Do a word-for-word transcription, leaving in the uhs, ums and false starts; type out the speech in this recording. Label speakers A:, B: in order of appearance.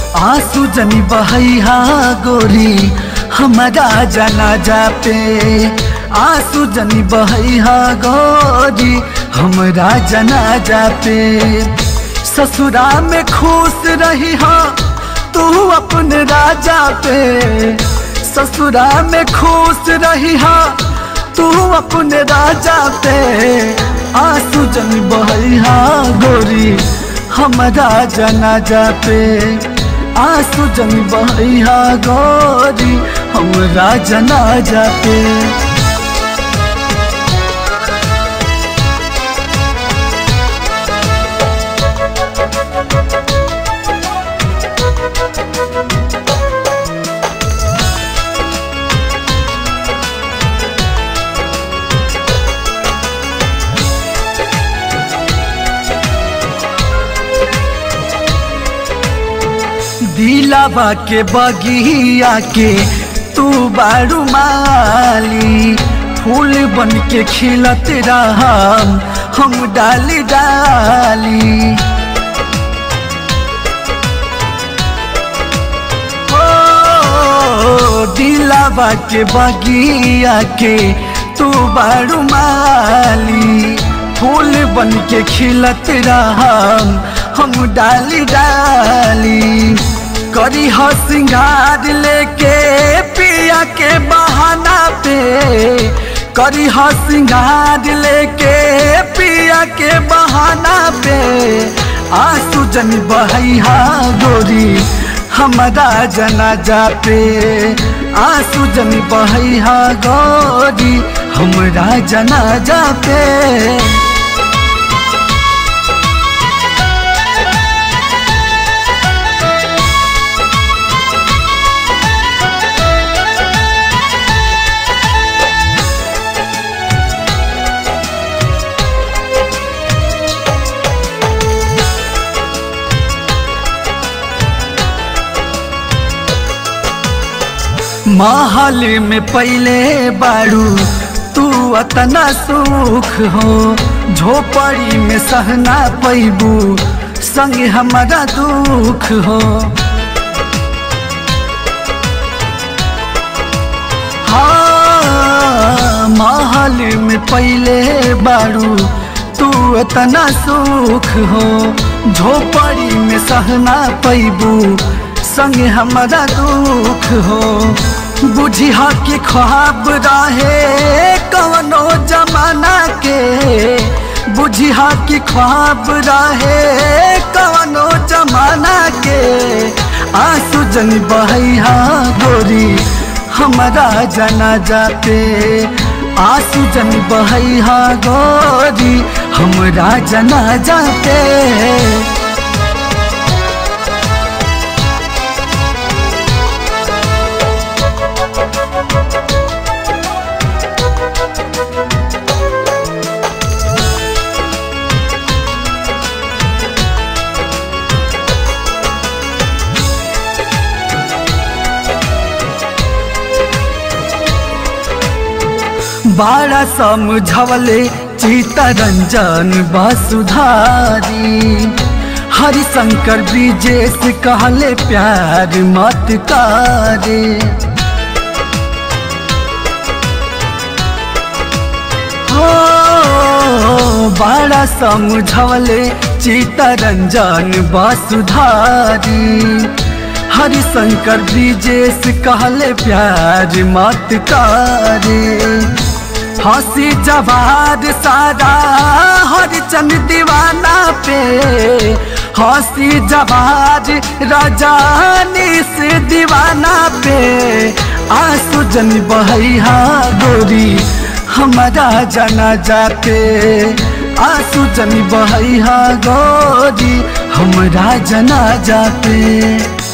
A: आंसू जनी बहैया गोरी हमारा जनाजा पे, आंसू जनी बहैया गोरी हमारा जनाजा पे। ससुरा में खुश रही हा तू अपने राजा पे, ससुरा में खुश रही हा तू अपने राजा पे। आंसू जनी बहैया गोरी हमारा जनाजा पे, आंसू जनी बहैया गोरी हमारा जनाजा पे। दिलावा के बगिया के तू बारू माली, फूल बन के खिलत रहम हम डाली डाली। ओ दिलावा के बगिया के तू बारू माली, फूल बन के खिलत रहम हम डाली डाली। करी हो सिंगार लेके पिया के बहाना पे, करी हो सिंगार लेके पिया के बहाना पे। आंसू जनी बहैया गोरी हमारा जनाजा पे, आंसू जनी बहैया गोरी हमारा जनाजा पे। महल में पहले बारू तू अतना सुख हो, झोपड़ी में सहना पैबू संग हमारा दुख हो। हाँ महल में पहले बारू तू अतना सुख हो, झोपड़ी में सहना पैबू संग हमारा दुख हो। बुझिया के ख्वाब रहे कवनो जमाना के, बुझिया के ख्वाब रहे कवनो जमाना के। आंसू जनी बहैया गोरी हमारा जनाजा पे, आंसू जनी बहैया गोरी हमारा जनाजा पे। बाड़ा समझवले चितरंजन वसुधारी, हरिशंकर ब्रिजेश कहले प्यार मत करे। हो बाड़ा समझवले चितरंजन वसुधारी, हरिशंकर ब्रिजेश कहले प्यार मत करे। हंसी जवार सारा हरिचंद दीवाना पे, हंसी जवार रजानी से दीवाना पे। आंसू जनी बहैया गोरी हमारा जनाजा पे, आंसू जनी बहैया गोरी हमारा जनाजा पे।